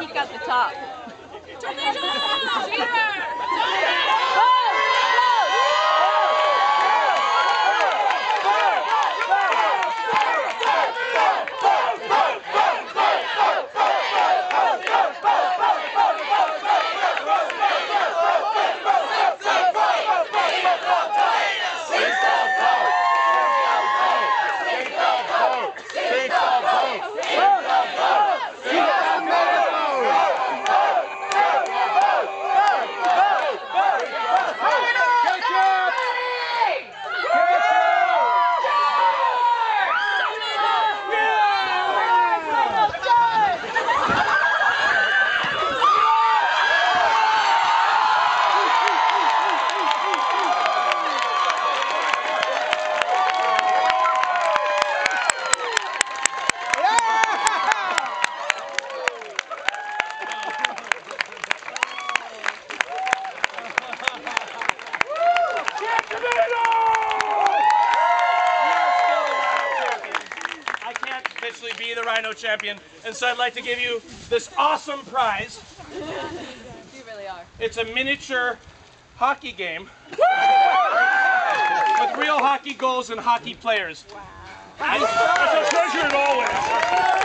peek out the top. Be the Rhino champion, and so I'd like to give you this awesome prize. You really are. It's a miniature hockey game with real hockey goals and hockey players. Wow. It's a treasure it always.